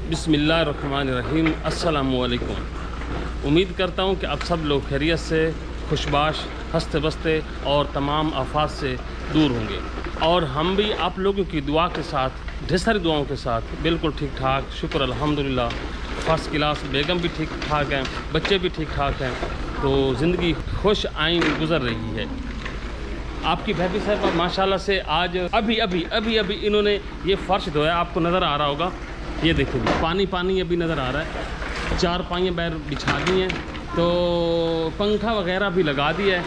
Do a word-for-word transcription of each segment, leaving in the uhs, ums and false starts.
बिस्मिल्लाहिर्रहमानिर्रहीम। अस्सलामुअलैकुम। उम्मीद करता हूँ कि आप सब लोग खैरियत से, खुशबाश, हंसते बसते और तमाम आफात से दूर होंगे। और हम भी आप लोगों की दुआ के साथ, ढेर सारी दुआओं के साथ बिल्कुल ठीक ठाक, शुक्र अल्हम्दुलिल्लाह। फर्स्ट क्लास, बेगम भी ठीक ठाक हैं, बच्चे भी ठीक ठाक हैं, तो ज़िंदगी खुश आइन गुज़र रही है। आपकी भाभी साहब माशाल्लाह से आज अभी अभी अभी अभी इन्होंने ये फ़र्श धोया, आपको नज़र आ रहा होगा। ये देखिए पानी पानी अभी नज़र आ रहा है। चार पाइयाँ बैर बिछा दी हैं, तो पंखा वगैरह भी लगा दिया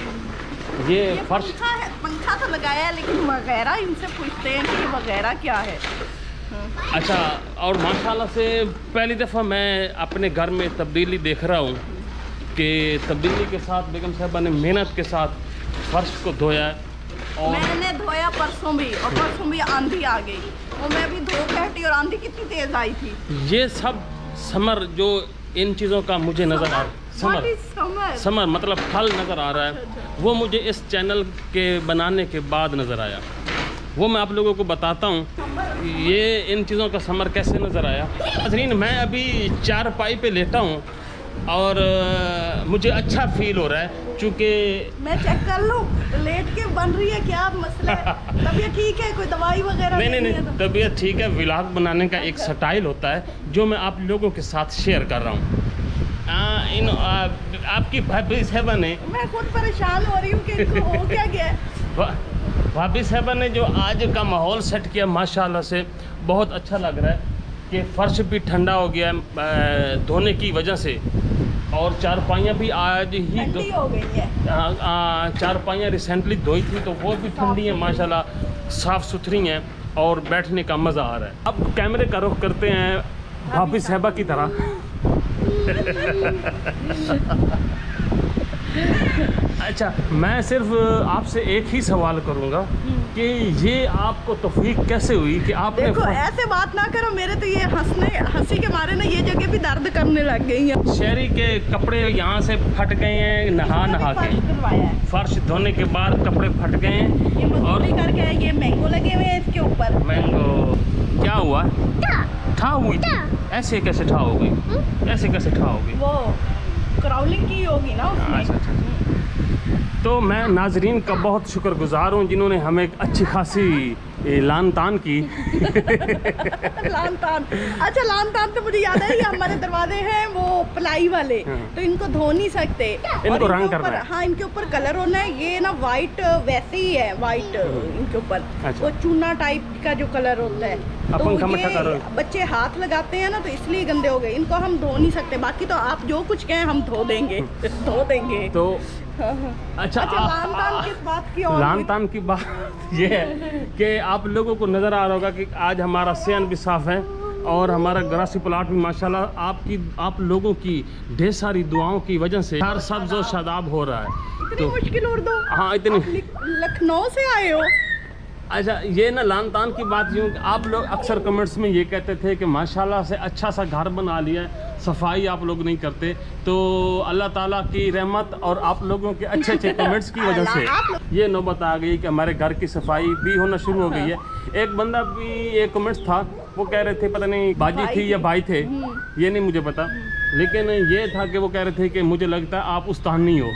है। ये, ये फर्श पंखा, है, पंखा तो लगाया है, लेकिन वगैरह इनसे पूछते हैं कि वगैरह क्या है। अच्छा, और माशाल्लाह से पहली दफ़ा मैं अपने घर में तब्दीली देख रहा हूँ कि तब्दीली के साथ बेगम साहबा ने मेहनत के साथ फर्श को धोया है। और मैंने धोया परसों भी, और परसों भी आंधी आ गई, और मैं भी धो के हटी और आंधी कितनी तेज आई थी। ये सब समर, जो इन चीज़ों का मुझे नज़र आ रहा है, समर समर समर मतलब फल नज़र आ रहा है, वो मुझे इस चैनल के बनाने के बाद नज़र आया। वो मैं आप लोगों को बताता हूँ ये इन चीज़ों का समर कैसे नज़र आया। नाज़रीन, मैं अभी चारपाई पे लेटा हूँ और आ, मुझे अच्छा फील हो रहा है, चूँकि मैं चेक कर लूँ लेट के बन रही है क्या मसला है? तबीयत ठीक है, कोई दवाई वगैरह नहीं? नहीं नहीं, तबीयत ठीक है। व्लॉग बनाने का एक स्टाइल होता है जो मैं आप लोगों के साथ शेयर कर रहा हूँ। आ, इन आ, आपकी भाभी साहबा ने, मैं खुद परेशान हो रही हूँ कि इनको हो क्या गया। भाभी साहबा ने जो आज का माहौल सेट किया, माशाल्लाह से बहुत अच्छा लग रहा है कि फ़र्श भी ठंडा हो गया है धोने की वजह से, और चारपाइयाँ भी आज ही ठंडी हो गई है। चारपाइयाँ रिसेंटली धोई थी तो वो भी ठंडी हैं माशाल्लाह, साफ़ सुथरी हैं और बैठने का मज़ा आ रहा है। अब कैमरे का रुख करते हैं भाभी साहबा की तरह। अच्छा, मैं सिर्फ आपसे एक ही सवाल करूंगा कि ये आपको तौफीक कैसे हुई कि आपने देखो, ऐसे बात ना करो, मेरे तो ये हंसने हंसी के मारे ना ये जगह भी दर्द करने लग गई है। शहरी के कपड़े यहाँ से फट गए हैं, नहा नहा के फर्श धोने के बाद कपड़े फट गए हैं। और करके ये मैंगो लगे हुए हैं इसके ऊपर। मैंगो क्या हुआ? ठा हुई थी? ऐसे कैसे ठा हो गई? ऐसे कैसे ठा हो गई? वो क्राउलिंग की होगी ना उसमें। अच्छा अच्छा। तो मैं नाजरीन का बहुत शुक्रगुजार हूँ जिन्होंने हमें अच्छी खासी लान तान की। लान तान, अच्छा लान तान तो मुझे याद है, हमारे दरवाजे हैं वो प्लाई वाले, तो इनको धो नहीं सकते, इनको रंग करना है। हाँ, इनके ऊपर कलर होना है। ये ना वाइट वैसे ही है, वाइट इनके ऊपर वो चूना टाइप का जो कलर होता है, तो ये बच्चे हाथ लगाते हैं ना, तो इसलिए गंदे हो गए। इनको हम धो नहीं सकते, बाकी तो आप जो कुछ कहें हम धो देंगे। धो देंगे तो अच्छा, अच्छा लान तान किस बात की? और लान तान की बात ये है कि आप लोगों को नज़र आ रहा होगा कि आज हमारा सेहन भी साफ़ है और हमारा ग्रासी प्लाट भी माशाल्लाह आपकी आप लोगों की ढेर सारी दुआओं की वजह से हर सब्ज़ और शादाब हो रहा है। इतनी तो मुश्किल उर्दू? हाँ, इतनी। लखनऊ से आए हो? अच्छा, ये ना लान तान की बात यूँ, आप लोग अक्सर कमेंट्स में ये कहते थे कि माशाल्लाह से अच्छा सा घर बना लिया, सफाई आप लोग नहीं करते, तो अल्लाह ताला की रहमत और आप लोगों के अच्छे अच्छे कमेंट्स की वजह से ये नौबत आ गई कि हमारे घर की सफाई भी होना शुरू हो गई है। एक बंदा भी एक कमेंट्स था, वो कह रहे थे पता नहीं बाजी थी या भाई थे, ये नहीं मुझे पता, लेकिन ये था कि वो कह रहे थे कि मुझे लगता है आप उस्तानी हो।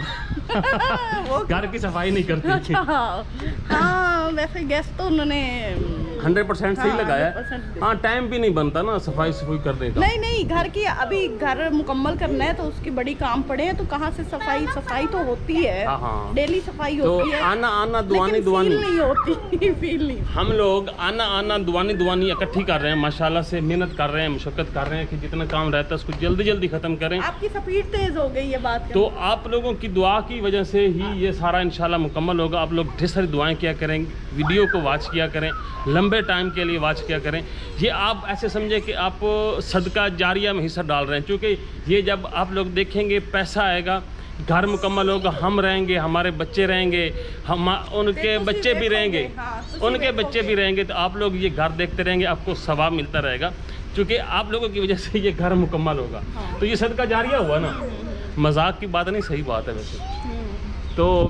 घर की सफाई नहीं करती। अच्छा, हाँ, वैसे गैस तो उन्होंने हंड्रेड परसेंट सही लगाया। हाँ, टाइम भी नहीं बनता ना सफाई सफाई करने का। नहीं नहीं, घर की अभी घर मुकम्मल करना है तो उसकी बड़ी काम पड़े हैं, तो कहाँ से सफाई सफाई तो होती है। हाँ, डेली सफाई तो होती है। आना आना दुआनी दुआनी नहीं होती। फील नहीं। हम लोग आना आना दुआनी दुआनी इकट्ठी कर रहे हैं, माशाल्लाह से मेहनत कर रहे हैं, मशक्कत कर रहे हैं कि जितना काम रहता है उसको जल्दी जल्दी खत्म करें। आपकी स्पीड तेज हो गई है बात, तो आप लोगों की दुआ की वजह से ही ये सारा इंशाल्लाह मुकम्मल होगा। आप लोग ढेर सारी दुआएं किया करें, वीडियो को वॉच किया करें, लंबे टाइम के लिए वॉच किया करें। ये आप ऐसे समझे कि आप सदका जारिया में हिस्सा डाल रहे हैं, क्योंकि ये जब आप लोग देखेंगे पैसा आएगा, घर मुकम्मल होगा, हम रहेंगे, हमारे बच्चे रहेंगे, हम उनके बच्चे भी रहेंगे, उनके बच्चे भी रहेंगे, तो आप लोग ये घर देखते रहेंगे, आपको सवाब मिलता रहेगा, क्योंकि आप लोगों की वजह से ये घर मुकम्मल होगा। तो ये सदका जारिया हुआ ना, मजाक की बात नहीं, सही बात है वैसे। तो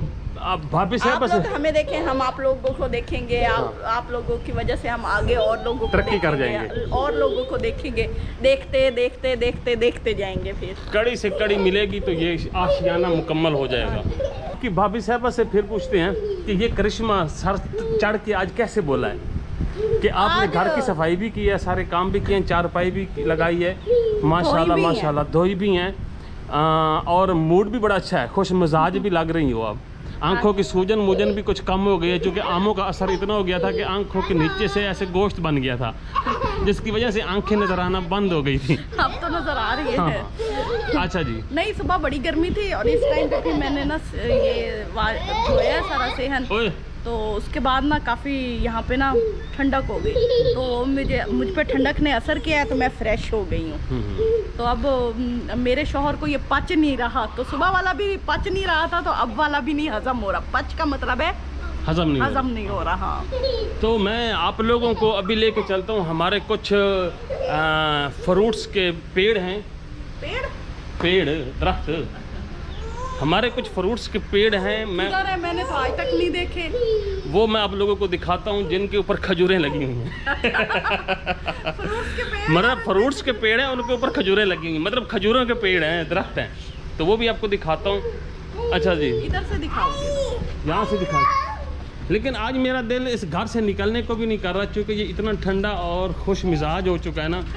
आप भाभी साहब आप लोग हमें देखें, हम आप लोगों को देखेंगे। हाँ। आप आप लोगों की वजह से हम आगे और लोगों को तरक्की कर जाएंगे, और लोगों को देखेंगे, देखते देखते देखते देखते जाएंगे। फिर कड़ी से कड़ी मिलेगी तो ये आशियाना मुकम्मल हो जाएगा। कि भाभी साहब से फिर पूछते हैं कि ये करिश्मा सर चढ़ के आज कैसे बोला है कि आपने घर की सफाई भी की है, सारे काम भी किए हैं, चारपाई भी लगाई है, माशाल्लाह माशाल्लाह, धोई भी हैं, और मूड भी बड़ा अच्छा है, खुश मिजाज भी लग रही हो आप। आंखों की सूजन मुजन भी कुछ कम हो गई है, क्योंकि आमों का असर इतना हो गया था कि आंखों के नीचे से ऐसे गोश्त बन गया था, जिसकी वजह से आंखें नजर आना बंद हो गई थी। अब तो नजर आ रही है। हाँ। अच्छा जी। नहीं, सुबह बड़ी गर्मी थी और इस टाइम पे फिर मैंने ना ये धोया सारा सेहन, तो उसके बाद ना काफ़ी यहाँ पे ना ठंडक हो गई, तो मुझे मुझ पे ठंडक ने असर किया है, तो मैं फ्रेश हो गई हूँ। तो अब मेरे शौहर को ये पच नहीं रहा, तो सुबह वाला भी पच नहीं रहा था, तो अब वाला भी नहीं हजम हो रहा। पच का मतलब है हजम नहीं हजम नहीं हो रहा। तो मैं आप लोगों को अभी लेके चलता हूँ, हमारे कुछ फ्रूट्स के पेड़ हैं, पेड़ पेड़ दरख्त, हमारे कुछ फ्रूट्स के पेड़ हैं। मैं है, मैंने तो आज तक नहीं देखे। वो मैं आप लोगों को दिखाता हूँ, जिनके ऊपर खजूरें लगी हुई हैं। फ्रूट्स के पेड़, मतलब फ्रूट्स के पेड़ हैं, उनके ऊपर खजूरें लगी हुई, मतलब खजूरों के पेड़ हैं, दरख्त हैं, तो वो भी आपको दिखाता हूँ। अच्छा जी, इधर से दिखाओगे? यहाँ से दिखा। लेकिन आज मेरा दिल इस घर से निकलने को भी नहीं कर रहा, क्योंकि ये इतना ठंडा और खुश मिजाज हो चुका है ना,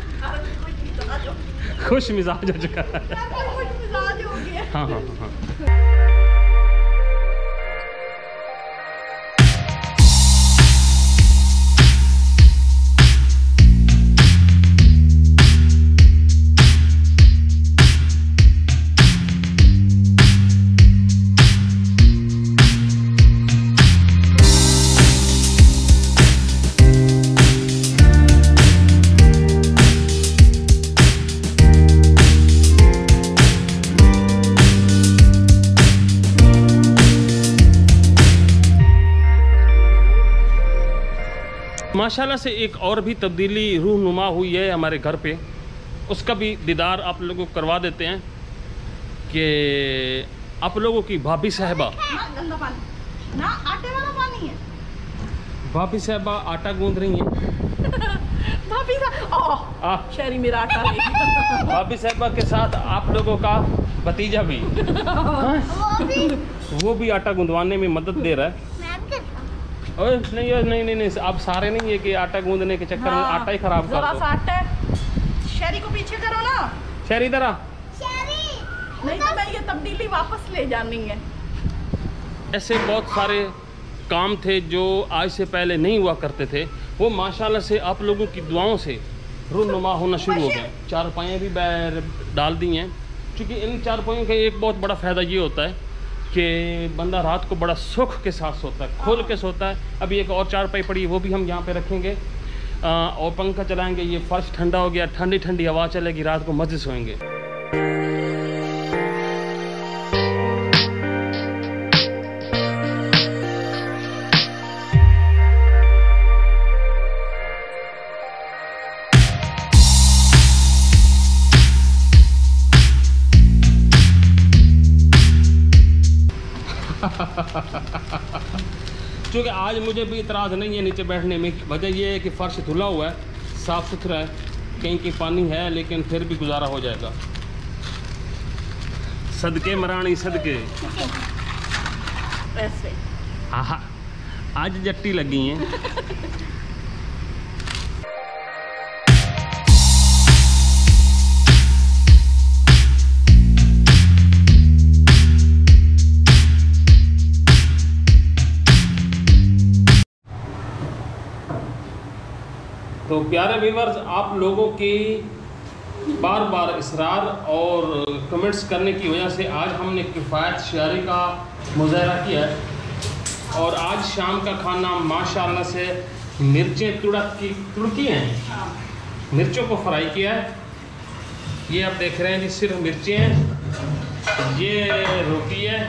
खुश मिजाज हो चुका है। हाँ हाँ हाँ। माशाल्लाह से एक और भी तब्दीली रूहनुमा हुई है हमारे घर पे, उसका भी दीदार आप लोगों को करवा देते हैं कि आप लोगों की भाभी साहबा ना आटे वाला पानी है, भाभी साहबा आटा गूंद रही हैं। भाभी साहब शहरी मेरा आटा ले। भाभी साहबा के साथ आप लोगों का भतीजा भी, वो भी आटा गूंदवाने में मदद दे रहा है। ओए नहीं नहीं नहीं नहीं, आप सारे नहीं है कि आटा गूंदने के चक्कर में आटा ही खराब कर दो। आटा शहरी को पीछे करो ना, शहरी इधर आ, नहीं तो मैं ये तब्दीली वापस ले जानी है। ऐसे बहुत सारे काम थे जो आज से पहले नहीं हुआ करते थे, वो माशाल्लाह से आप लोगों की दुआओं से रूनुमा होना शुरू हो गए। चारपाइयाँ भी डाल दी हैं, क्योंकि इन चारपाइयों का एक बहुत बड़ा फ़ायदा ये होता है कि बंदा रात को बड़ा सुख के साथ सोता है, खोल के सोता है। अभी एक और चारपाई पड़ी है, वो भी हम यहाँ पे रखेंगे, आ, और पंखा चलाएंगे, ये फर्श ठंडा हो गया, ठंडी ठंडी हवा चलेगी, रात को मज़े सोएंगे। क्योंकि आज मुझे भी इतराज़ नहीं है नीचे बैठने में, वजह यह है कि फ़र्श धुला हुआ है, साफ़ सुथरा है, कहीं कहीं पानी है, लेकिन फिर भी गुजारा हो जाएगा। सदके मरानी सदके ऐसे आहा, आज जट्टी लगी हैं। तो प्यारे व्यूअर्स, आप लोगों की बार बार इसरार और कमेंट्स करने की वजह से आज हमने किफ़ायत शायरी का मुज़ाहरा किया है, और आज शाम का खाना माशाल्लाह से मिर्चें तुड़क की तुड़की हैं, मिर्चों को फ्राई किया है। ये आप देख रहे हैं जी, सिर्फ मिर्चें हैं, ये रोटी है,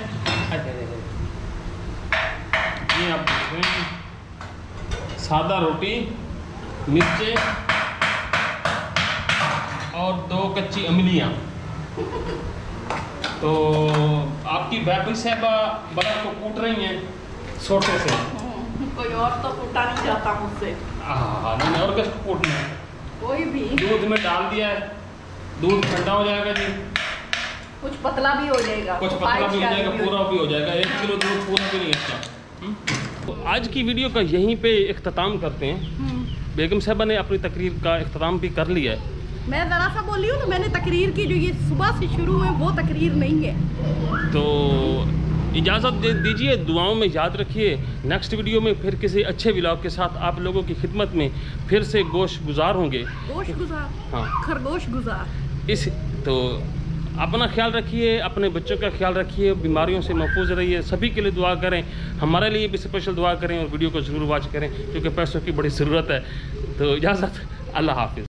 ये आप देख रहे हैं सादा रोटी, मिर्चें और दो कच्ची अमलियाँ। तो आपकी बेबी साहबा बर्फ को कूट रही हैं सोटे से। कोई और तो कूटा नहीं जाता मुझसे। हाँ नहीं, और किसको कूटना है? कोई भी। दूध में डाल दिया है, दूध ठंडा हो जाएगा जी, कुछ पतला भी हो जाएगा, कुछ पतला भी हो जाएगा, पूरा भी हो जाएगा। एक किलो दूध पूरा भी नहीं अच्छा। तो आज की वीडियो का यहीं पे इख्तिताम करते हैं। बेगम साहबा ने अपनी तकरीर का इख्तिताम भी कर लिया है। मैं ज़रा सा बोली हूँ तो मैंने तकरीर की, जो ये सुबह से शुरू हुए वो तकरीर नहीं है। तो इजाज़त दे दीजिए, दुआओं में याद रखिए। नेक्स्ट वीडियो में फिर किसी अच्छे व्लॉग के साथ आप लोगों की खिदमत में फिर से गोश गुजार होंगे। गोश गुजार? हाँ, खरगोश गुजार। इस तो अपना ख्याल रखिए, अपने बच्चों का ख्याल रखिए, बीमारियों से महफूज रहिए, सभी के लिए दुआ करें, हमारे लिए भी स्पेशल दुआ करें और वीडियो को ज़रूर वॉच करें क्योंकि पैसों की बड़ी ज़रूरत है। तो इजाज़त, अल्लाह हाफिज़।